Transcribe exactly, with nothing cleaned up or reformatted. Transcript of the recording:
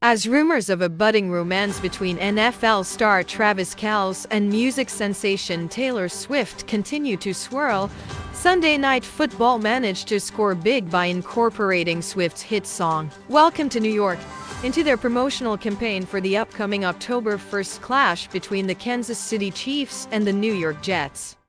As rumors of a budding romance between N F L star Travis Kelce and music sensation Taylor Swift continue to swirl, Sunday Night Football managed to score big by incorporating Swift's hit song, "Welcome to New York," into their promotional campaign for the upcoming October first clash between the Kansas City Chiefs and the New York Jets.